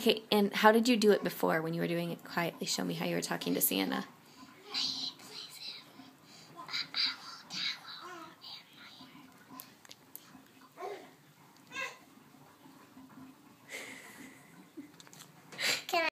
Okay, and how did you do it before when you were doing it quietly? Show me how you were talking to Sienna.